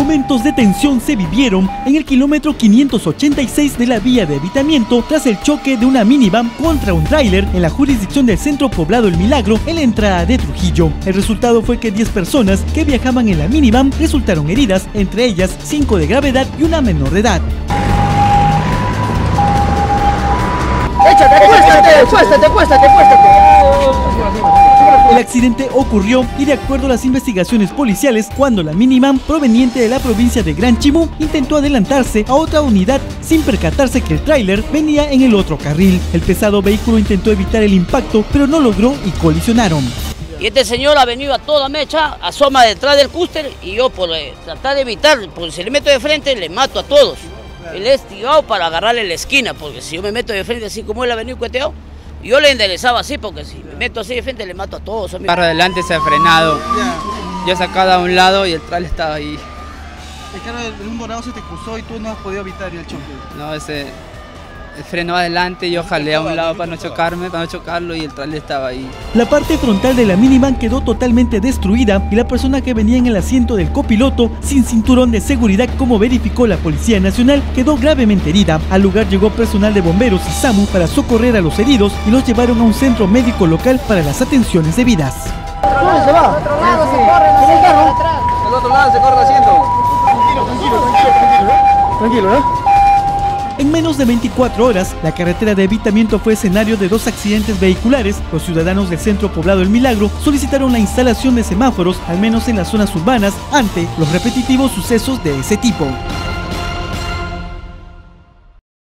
Momentos de tensión se vivieron en el kilómetro 586 de la vía de Evitamiento tras el choque de una minivan contra un tráiler en la jurisdicción del centro poblado El Milagro en la entrada de Trujillo. El resultado fue que 10 personas que viajaban en la minivan resultaron heridas, entre ellas 5 de gravedad y una menor de edad. Acuéstate. El accidente ocurrió y de acuerdo a las investigaciones policiales, cuando la minivan proveniente de la provincia de Gran Chimú intentó adelantarse a otra unidad sin percatarse que el tráiler venía en el otro carril. El pesado vehículo intentó evitar el impacto, pero no logró y colisionaron. Y este señor ha venido a toda mecha, asoma detrás del cúster y yo por tratar de evitar, porque si le meto de frente le mato a todos. Él es tirado para agarrarle la esquina, porque si yo me meto de frente así como él ha venido cueteado, yo le enderezaba así, porque si me meto así de frente le mato a todos. El carro adelante se ha frenado, yo he sacado a un lado y el trailer estaba ahí. El carro de un dorado se te cruzó y tú no has podido evitar el choque. No, el freno adelante, yo jalé a un lado para no chocarlo y el trailer estaba ahí. La parte frontal de la minivan quedó totalmente destruida y la persona que venía en el asiento del copiloto sin cinturón de seguridad, como verificó la Policía Nacional, quedó gravemente herida. Al lugar llegó personal de bomberos y SAMU para socorrer a los heridos y los llevaron a un centro médico local para las atenciones debidas. ¿Dónde se va? Al otro lado se corre el asiento de atrás. Al otro lado se corre el asiento. Tranquilo, ¿eh? En menos de 24 horas, la carretera de Evitamiento fue escenario de 2 accidentes vehiculares. Los ciudadanos del centro poblado El Milagro solicitaron la instalación de semáforos, al menos en las zonas urbanas, ante los repetitivos sucesos de ese tipo.